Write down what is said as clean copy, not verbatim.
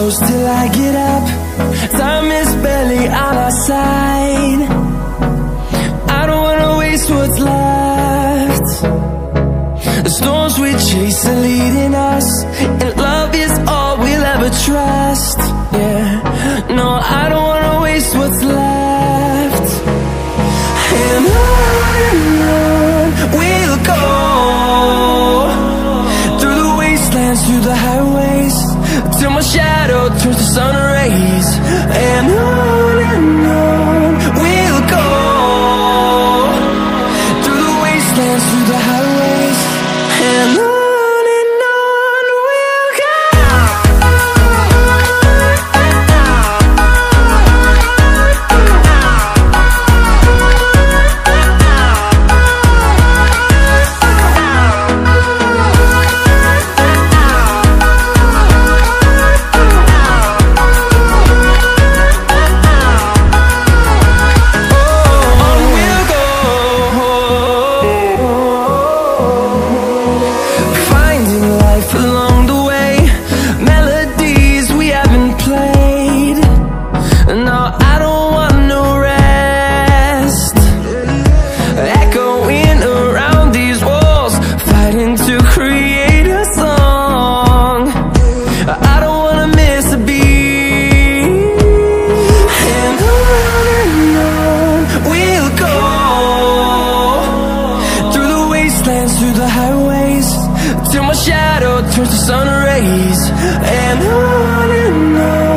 close till I get up. Time is barely on our side. I don't wanna waste what's left. The storms we chase are leading us, and love is all we'll ever trust. Yeah, no, I don't wanna waste what's left. And on we'll go, through the wastelands, through the highways, till my shadow turns to sun rays. And on we'll go, through the wastelands, through the highways, and on we'll go. Through the highways, till my shadow turns to sun rays. And on